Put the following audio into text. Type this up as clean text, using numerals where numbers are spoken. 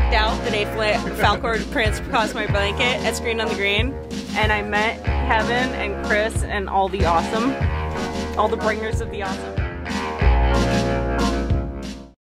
walked out the day Falcor Prince crossed my blanket at Screen on the Green, and I met Kevin and Chris and all the bringers of the awesome.